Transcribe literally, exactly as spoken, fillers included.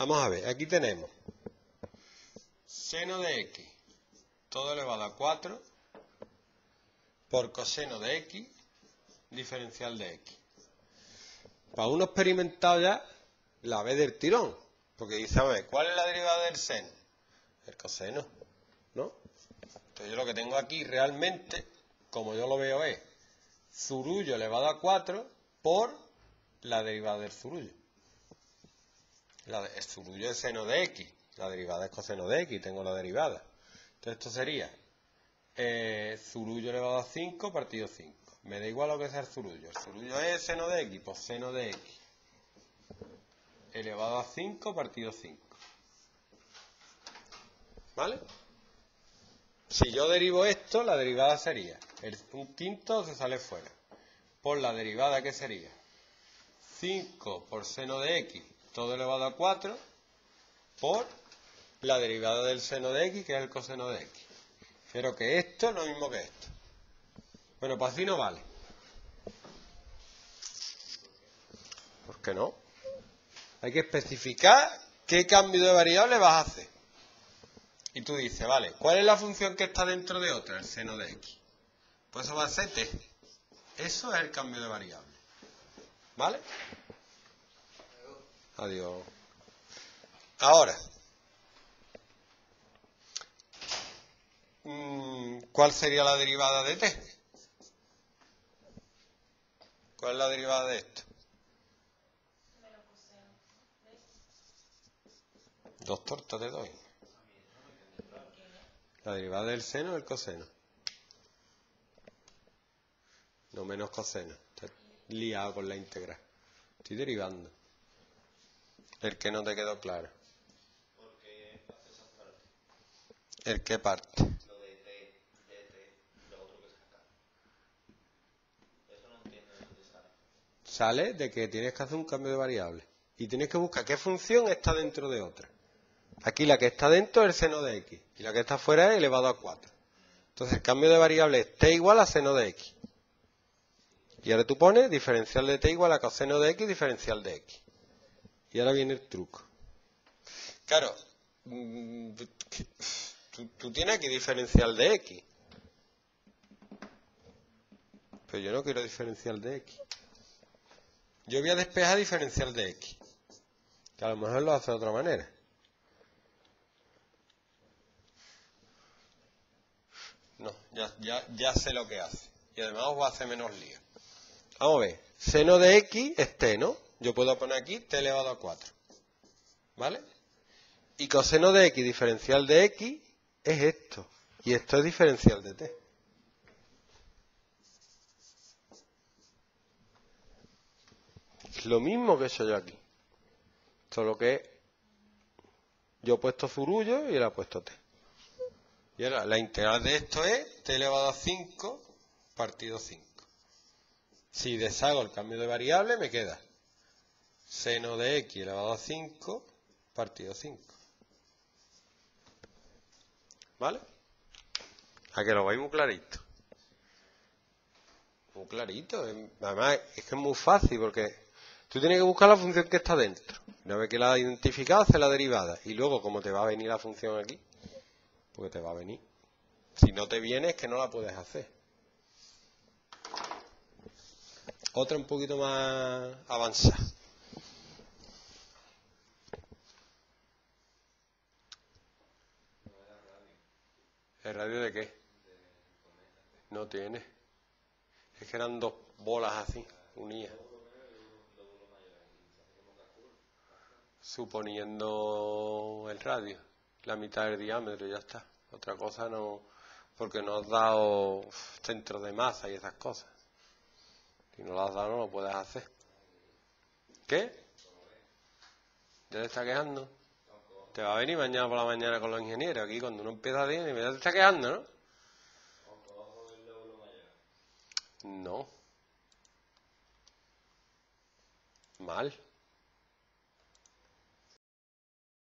Vamos a ver, aquí tenemos seno de x, todo elevado a cuatro, por coseno de x, diferencial de x. Para uno experimentado ya, la ve del tirón, porque dice, a ver, ¿cuál es la derivada del seno? El coseno, ¿no? Entonces yo lo que tengo aquí realmente, como yo lo veo, es zurullo elevado a cuatro por la derivada del zurullo. La de, el zurullo es seno de x, la derivada es coseno de x, tengo la derivada. Entonces esto sería eh, zurullo elevado a cinco partido cinco. Me da igual lo que sea el zurullo. El zurullo es seno de x, pues seno de x elevado a cinco partido cinco. ¿Vale? Si yo derivo esto, la derivada sería el, un quinto se sale fuera. Por la derivada, ¿qué sería? cinco por seno de x, todo elevado a cuatro, por la derivada del seno de x, que es el coseno de x. Pero que esto es lo mismo que esto. Bueno, pues así no vale. ¿Por qué no? Hay que especificar qué cambio de variable vas a hacer. Y tú dices, vale, ¿cuál es la función que está dentro de otra? El seno de x. Pues eso va a ser t. Eso es el cambio de variable. ¿Vale? Adiós. Ahora, ¿cuál sería la derivada de t? ¿Cuál es la derivada de esto? Dos tortas te doy. La derivada del seno es el coseno. No menos coseno. Estás liado con la integral. Estoy derivando. El que no te quedó claro. ¿El qué parte? Lo de t, de t, lo otro que saca. Eso no entiendo de dónde sale. Sale de que tienes que hacer un cambio de variable. Y tienes que buscar qué función está dentro de otra. Aquí la que está dentro es el seno de x. Y la que está fuera es elevado a cuatro. Entonces el cambio de variable es t igual a seno de x. Y ahora tú pones diferencial de t igual a coseno de x diferencial de x. Y ahora viene el truco. Claro, tú, tú tienes aquí diferencial de x. Pero yo no quiero diferencial de x. Yo voy a despejar diferencial de x. Que a lo mejor lo hace de otra manera. No, ya, ya, ya sé lo que hace. Y además os va a hacer menos lío. Vamos a ver. Seno de x es t, ¿no? Yo puedo poner aquí t elevado a cuatro. ¿Vale? Y coseno de x diferencial de x es esto. Y esto es diferencial de t. Es lo mismo que he hecho yo aquí. Solo que yo he puesto zurullo y él ha puesto t. Y ahora la integral de esto es t elevado a cinco partido cinco. Si deshago el cambio de variable me queda seno de x elevado a cinco partido cinco. ¿Vale? A que lo veis muy clarito. Muy clarito. Además es que es muy fácil porque tú tienes que buscar la función que está dentro. Una vez que la has identificado, hacer la derivada. Y luego, como te va a venir la función aquí, porque te va a venir. Si no te viene, es que no la puedes hacer. Otra un poquito más avanzada. ¿El radio de qué? No tiene. Es que eran dos bolas así, unidas. Suponiendo el radio, la mitad del diámetro y ya está. Otra cosa no, porque no has dado centro de masa y esas cosas. Si no lo has dado no lo puedes hacer. ¿Qué? ¿Ya te está quejando? Te va a venir mañana por la mañana con los ingenieros. Aquí cuando uno empieza a decir, ya te está quejando, ¿no? No. Mal.